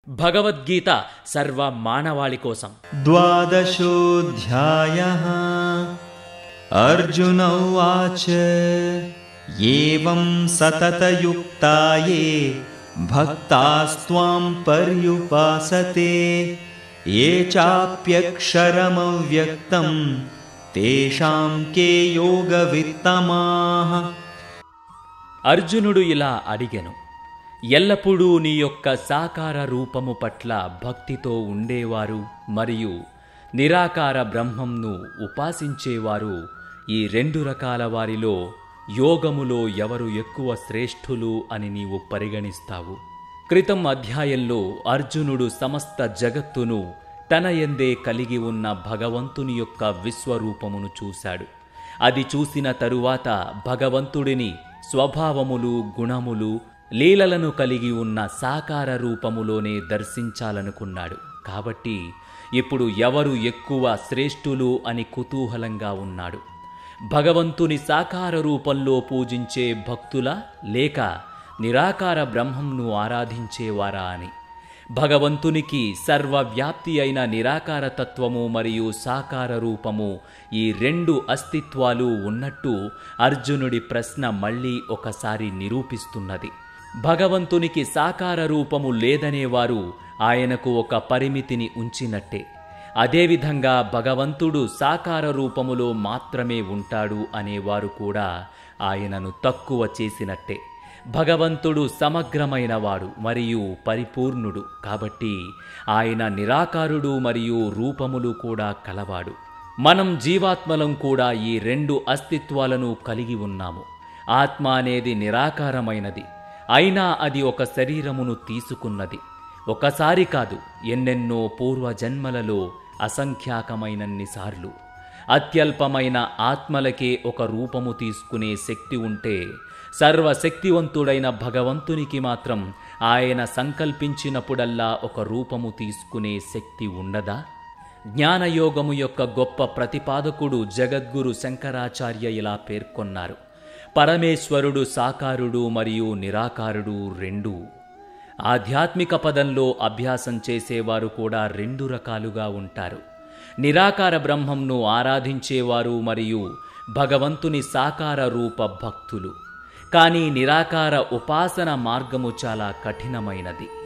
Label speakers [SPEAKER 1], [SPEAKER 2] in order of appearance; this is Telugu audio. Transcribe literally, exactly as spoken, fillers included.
[SPEAKER 1] భగవద్గీత సర్వ మానవాళి కోసం.
[SPEAKER 2] ద్వాదశోऽధ్యాయః. అర్జున ఉవాచ ఏవం సతతయుక్తాయే భక్తాస్త్వాం పర్యుపాసతే ఏ చాప్యక్షరమవ్యక్తం తేషాం కే యోగవిత్తమాః.
[SPEAKER 1] అర్జునుడు ఇలా అడిగెను, ఎల్లప్పుడూ నీ యొక్క సాకార రూపము పట్ల భక్తితో ఉండేవారు మరియు నిరాకార బ్రహ్మంను ఉపాసించేవారు ఈ రెండు రకాల వారిలో యోగములో ఎవరు ఎక్కువ శ్రేష్ఠులు అని నీవు పరిగణిస్తావు? క్రితం అధ్యాయంలో అర్జునుడు సమస్త జగత్తును తన యందే కలిగి ఉన్న భగవంతుని యొక్క విశ్వరూపమును చూశాడు. అది చూసిన తరువాత భగవంతుడిని స్వభావములు, గుణములు, లీలలను కలిగి ఉన్న సాకార రూపములోనే దర్శించాలనుకున్నాడు. కాబట్టి ఇప్పుడు ఎవరు ఎక్కువ శ్రేష్ఠులు అని కుతూహలంగా ఉన్నాడు. భగవంతుని సాకార రూపంలో పూజించే భక్తుల లేక నిరాకార బ్రహ్మంను ఆరాధించేవారా అని. భగవంతునికి సర్వవ్యాప్తి అయిన నిరాకార తత్వము మరియు సాకార రూపము ఈ రెండు అస్తిత్వాలు ఉన్నట్టు అర్జునుడి ప్రశ్న మళ్ళీ ఒకసారి నిరూపిస్తున్నది. భగవంతునికి సాకార రూపము లేదనేవారు ఆయనకు ఒక పరిమితిని ఉంచినట్టే. అదేవిధంగా భగవంతుడు సాకార రూపములో మాత్రమే ఉంటాడు అనేవారు కూడా ఆయనను తక్కువ చేసినట్టే. భగవంతుడు సమగ్రమైనవాడు మరియు పరిపూర్ణుడు కాబట్టి ఆయన నిరాకారుడు మరియు రూపములు కూడా కలవాడు. మనం జీవాత్మలం కూడా ఈ రెండు అస్తిత్వాలను కలిగి ఉన్నాము. ఆత్మ అనేది నిరాకారమైనది, అయినా అది ఒక శరీరమును తీసుకున్నది. ఒకసారి కాదు, ఎన్నెన్నో పూర్వజన్మలలో అసంఖ్యాకమైనన్నిసార్లు. అత్యల్పమైన ఆత్మలకే ఒక రూపము తీసుకునే శక్తి ఉంటే సర్వశక్తివంతుడైన భగవంతునికి మాత్రం ఆయన సంకల్పించినప్పుడల్లా ఒక రూపము తీసుకునే శక్తి ఉండదా? జ్ఞానయోగము యొక్క గొప్ప ప్రతిపాదకుడు జగద్గురు శంకరాచార్య ఇలా పేర్కొన్నారు, పరమేశ్వరుడు సాకారుడు మరియు నిరాకారుడు రెండూ. ఆధ్యాత్మిక పదంలో అభ్యాసం చేసేవారు కూడా రెండు రకాలుగా ఉంటారు. నిరాకార బ్రహ్మంను ఆరాధించేవారు మరియు భగవంతుని సాకార రూప భక్తులు. కానీ నిరాకార ఉపాసన మార్గము చాలా కఠినమైనది.